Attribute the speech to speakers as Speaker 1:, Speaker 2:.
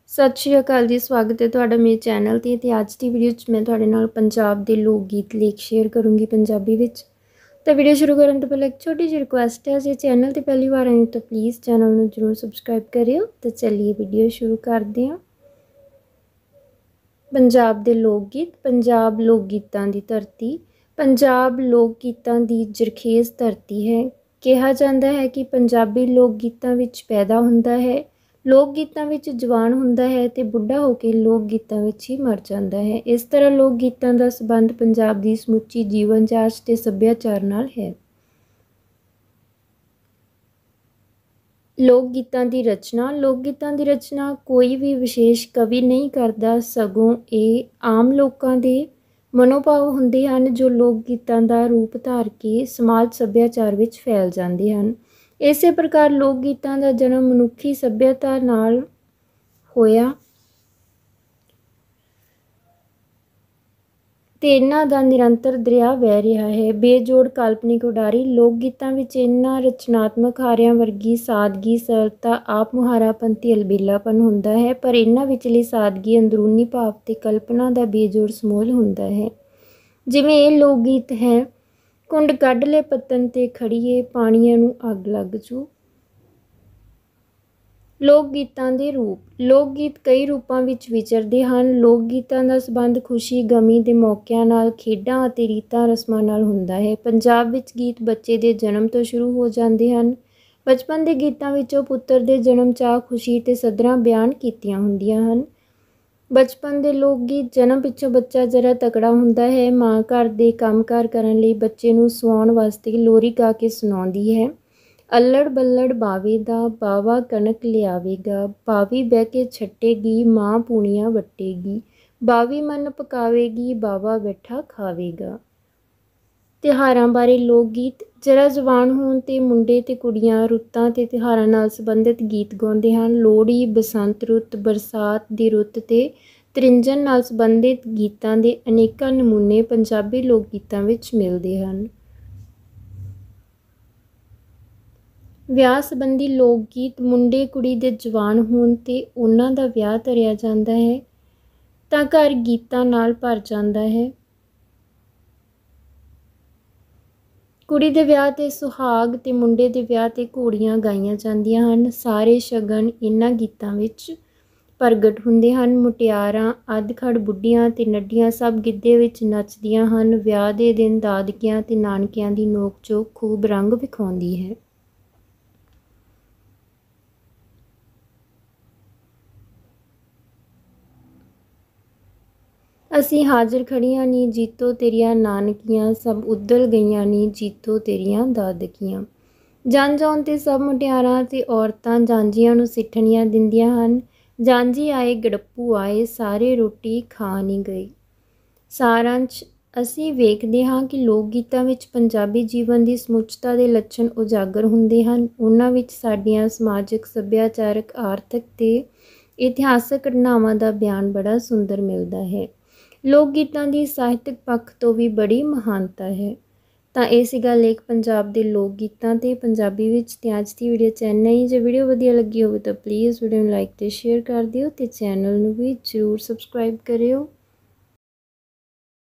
Speaker 1: सत श्री अकाल जी। स्वागत है तुहाडा मेरे चैनल ते अज की वीडियो मैं तुहाडे नाल पंजाब दे लोक गीत लेख शेयर करूँगी पंजाबी विच। तो वीडियो शुरू करने तो पहले एक छोटी जी रिक्वेस्ट है, जे चैनल ते पहली बार आए तो प्लीज़ चैनल नूं जरूर सबसक्राइब करियो। तो चलिए वीडियो शुरू करते हैं। पंजाब दे लोक गीत। पंजाब लोक गीतां दी धरती। पंजाब लोक गीतां दी जरखेज़ धरती है। कहा जाता है कि पंजाबी लोक गीतां विच पैदा हुंदा है, लोक गीतां विच जवान हुंदा है ते बुढ़ा होकर लोक गीतां विच ही मर जाता है। इस तरह लोक गीतां दा संबंध पंजाब दी समुची जीवन जाच ते सभ्याचार नाल है। लोक गीतां दी रचना। लोक गीतां दी रचना कोई भी विशेष कवि नहीं करता, सगों ये आम लोगों के मनोभाव हुंदे हन जो लोक गीतां दा रूप धार के समाज सभ्याचार विच फैल जाते हैं। इस प्रकार लोक गीतां दा जन्म मनुखी सभ्यता नाल होया ते इन्हां दा निरंतर दरिया बह रहा है। बेजोड़ काल्पनिक उडारी। लोक गीतां विच इन्हां रचनात्मक हारियां वर्गी सादगी, सरलता, आप मुहारापन ते अलबेलापन हुंदा है, पर इन्हां विचली सादगी अंदरूनी भाव ते कल्पना दा बेजोड़ समूल हुंदा है। जिवें ये लोक गीत है, कुंड कढ ले पत्तन ते खड़ीए, पाणीआं नूं अग लग जू। लोक गीतां दे रूप। लोक गीत कई रूपां विच विचरदे हन। लोक गीतां दा संबंध खुशी गमी दे मौकिਆਂ नाल, खेडां ਅਤੇ ਰੀਤਾਂ रस्मां नाल हुंदा है। पंजाब विच गीत बच्चे दे जन्म तो शुरू हो जाते हैं। बचपन के गीतां विचों पुੱਤਰ ਦੇ जन्म चाह खुशी ते सदरां बयान कीतियां हुंदियां हन। बचपन के लोक गीत। जन्म पिछों बच्चा जरा तकड़ा हुंदा है। माँ घर दे काम कार करन लई बच्चे नूं सुआउण वास्ते लोरी गा के सुणाउंदी है। अल्लड़ बल्लड़ बावे दा, बावा कणक लियावेगा, बावी बह के छट्टेगी, माँ पूनियां वट्टेगी, बावी मन पकावेगी, बावा बैठा खावेगा। ਤਿਉਹਾਰਾਂ ਬਾਰੇ ਲੋਕ ਗੀਤ। ਜਰਾ ਜਵਾਨ ਹੋਣ ਤੇ ਮੁੰਡੇ ਤੇ ਕੁੜੀਆਂ ਰੁੱਤਾਂ ਤੇ ਤਿਉਹਾਰਾਂ ਨਾਲ ਸੰਬੰਧਿਤ ਗੀਤ ਗਾਉਂਦੇ ਹਨ। ਲੋਹੜੀ, ਬਸੰਤ ਰੁੱਤ, ਬਰਸਾਤ ਦੀ ਰੁੱਤ ਤੇ ਤ੍ਰਿੰਜਣ ਨਾਲ ਸੰਬੰਧਿਤ ਗੀਤਾਂ ਦੇ ਅਨੇਕਾਂ ਨਮੂਨੇ ਪੰਜਾਬੀ ਲੋਕ ਗੀਤਾਂ ਵਿੱਚ ਮਿਲਦੇ ਹਨ। ਵਿਆਹ ਸੰਬੰਧੀ ਲੋਕ ਗੀਤ। ਮੁੰਡੇ ਕੁੜੀ ਦੇ ਜਵਾਨ ਹੋਣ ਤੇ ਉਹਨਾਂ ਦਾ ਵਿਆਹ ਧਰਿਆ ਜਾਂਦਾ ਹੈ ਤਾਂ ਘਰ ਗੀਤਾਂ ਨਾਲ ਭਰ ਜਾਂਦਾ ਹੈ। ਕੁੜੀ ਦੇ ਵਿਆਹ 'ਤੇ ਸੁਹਾਗ ਤੇ ਮੁੰਡੇ ਦੇ ਵਿਆਹ 'ਤੇ ਘੋੜੀਆਂ ਗਾਈਆਂ ਜਾਂਦੀਆਂ ਹਨ। ਸਾਰੇ ਸ਼ਗਨ ਇਹਨਾਂ ਗੀਤਾਂ ਵਿੱਚ ਪ੍ਰਗਟ ਹੁੰਦੇ ਹਨ। ਮੁਟਿਆਰਾਂ, ਅੱਧਖੜ ਬੁੱਢੀਆਂ ਤੇ ਨੱਡੀਆਂ ਸਭ ਗਿੱਧੇ ਵਿੱਚ ਨੱਚਦੀਆਂ ਹਨ। ਵਿਆਹ ਦੇ ਦਿਨ ਦਾਦਕਿਆਂ ਤੇ ਨਾਨਕਿਆਂ ਦੀ ਨੋਕ ਝੋਕ ਖੂਬ ਰੰਗ ਵਿਖਾਉਂਦੀ ਹੈ। ਅਸੀਂ ਹਾਜ਼ਰ ਖੜੀਆਂ ਨੀ ਜੀਤੋ ਤੇਰੀਆਂ ਨਾਨਕੀਆਂ, ਸਭ ਉੱਧਲ ਗਈਆਂ ਨੀ ਜੀਤੋ ਤੇਰੀਆਂ ਦਾਦਕੀਆਂ। ਜੰਝ ਆਉਣ 'ਤੇ ਸਭ ਮੁਟਿਆਰਾਂ ਅਤੇ ਔਰਤਾਂ ਜਾਂਝੀਆਂ ਨੂੰ ਸਿੱਠਣੀਆਂ ਦਿੰਦੀਆਂ ਹਨ। ਜਾਂਝੀ ਆਏ ਗੜੱਪੂ ਆਏ, ਸਾਰੇ ਰੋਟੀ ਖਾ ਨਹੀਂ ਗਏ। ਸਾਰਾਂਸ਼। ਅਸੀਂ ਵੇਖਦੇ ਹਾਂ ਕਿ ਲੋਕ ਗੀਤਾਂ ਵਿੱਚ ਪੰਜਾਬੀ ਜੀਵਨ ਦੀ ਸਮੁੱਚਤਾ ਦੇ ਲੱਛਣ ਉਜਾਗਰ ਹੁੰਦੇ ਹਨ। ਉਹਨਾਂ ਵਿੱਚ ਸਾਡੀਆਂ ਸਮਾਜਿਕ, ਸੱਭਿਆਚਾਰਕ, ਆਰਥਿਕ ਤੇ ਇਤਿਹਾਸਕ ਘਟਨਾਵਾਂ ਦਾ ਬਿਆਨ ਬੜਾ ਸੁੰਦਰ ਮਿਲਦਾ ਹੈ। ਲੋਕ ਗੀਤਾਂ ਦੀ ਸਾਹਿਤਕ ਪੱਖ ਤੋਂ ਵੀ ਬੜੀ ਮਹਾਨਤਾ ਹੈ। ਤਾਂ ਇਹ ਸੀਗਾ ਲੇਖ ਪੰਜਾਬ ਦੇ ਲੋਕ ਗੀਤਾਂ ਤੇ ਪੰਜਾਬੀ ਵਿੱਚ। ਤੇ ਅੱਜ ਦੀ ਵੀਡੀਓ 'ਚ ਇੰਨਾ ਹੀ। ਜੇ ਵੀਡੀਓ ਵਧੀਆ ਲੱਗੀ ਹੋਵੇ ਤਾਂ ਪਲੀਜ਼ ਵੀਡੀਓ ਨੂੰ ਲਾਈਕ ਤੇ ਸ਼ੇਅਰ ਕਰ ਦਿਓ ਤੇ ਚੈਨਲ ਨੂੰ ਵੀ ਜ਼ਰੂਰ ਸਬਸਕ੍ਰਾਈਬ ਕਰਿਓ।